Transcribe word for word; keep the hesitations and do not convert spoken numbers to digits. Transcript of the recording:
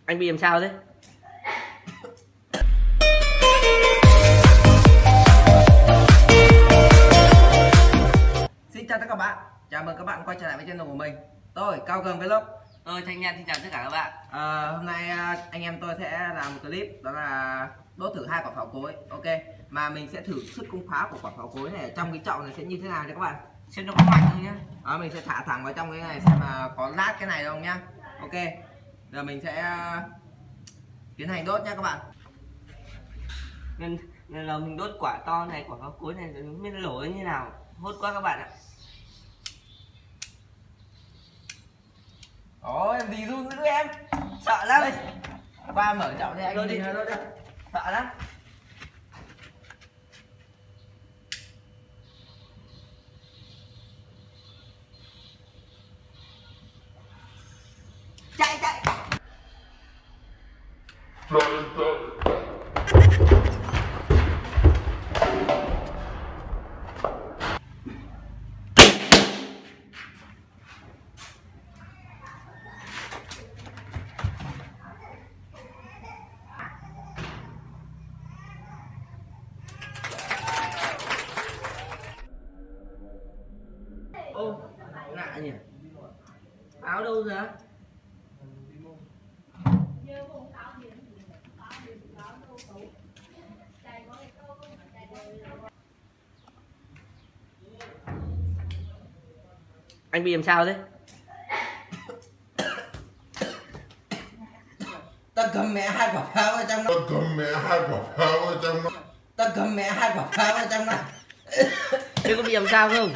Anh bị làm sao thế? Xin chào tất cả các bạn, chào mừng các bạn quay trở lại với channel của mình. Tôi Cao Cường Vlog. Tôi Thanh Nhân xin chào tất cả các bạn. à, Hôm nay anh em tôi sẽ làm một clip, đó là đốt thử hai quả pháo cối. Ok, mà mình sẽ thử sức công phá của quả pháo cối này trong cái chậu này sẽ như thế nào nha các bạn. Xem nó có mạnh không nhá. à, Mình sẽ thả thẳng vào trong cái này xem mà có lát cái này không nhá. Ok, giờ mình sẽ tiến hành đốt nhá các bạn. Nên, nên là mình đốt quả to này, quả pháo cối này mới nổ như nào. Hốt quá các bạn ạ. Ồ, em gì run nữa em. Sợ lắm. Đây, qua mở chậu đi anh. Đốt đi. Đốt đi. Sợ lắm. Chạy chạy. Ô, lạ nhỉ? Áo đâu ra? Anh bị làm sao thế? Ta cầm mẹ hai quả pháo ở trong nó. Ta cầm mẹ hai quả pháo ở trong nó. Ta cầm mẹ hai quả pháo ở trong nó. Thế có bị làm sao không?